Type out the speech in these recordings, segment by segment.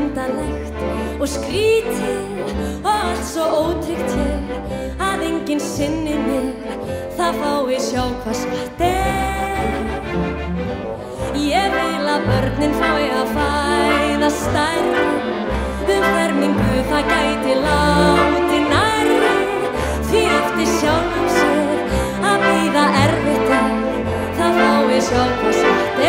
undalegt og skrítið og allt svo ótryggt hér að enginn sinni mér, það fái sjá hvað satt Ég vil að börnin fái að fæða stærri, fermingu það gæti látið nærri, því eftir sjálfum sér að bíða erfitt það fái sjá hvað satt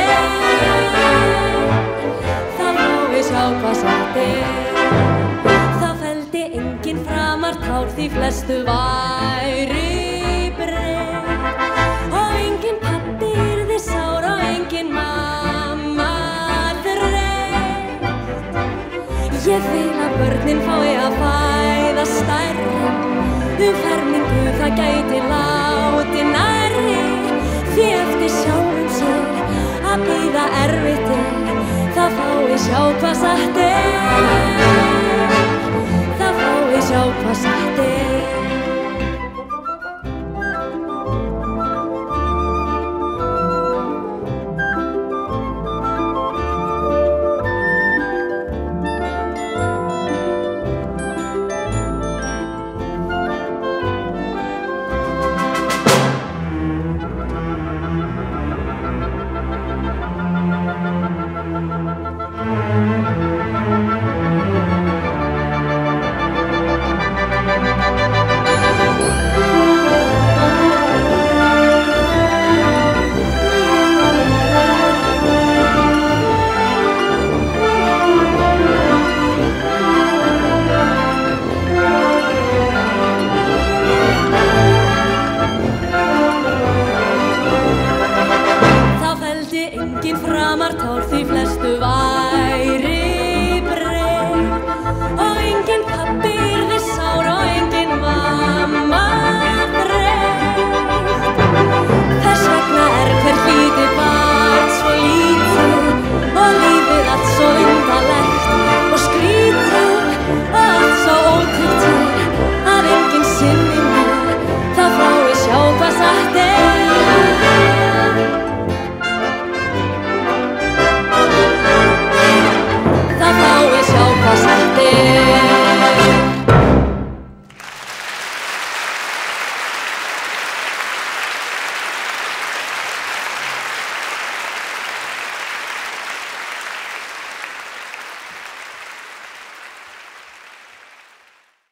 það fái sjá hvað satt Það felldi enginn framar tár því flestu væri breytt og enginn pabbi yrði sár og enginn mamma þreytt Ég vil að börnin fái að fæða stærri, fermingu það gæti látið nærri, því eftir sjálfum sér að bíða erfitt það fái sjá hvað satt það fái sjá hvað satt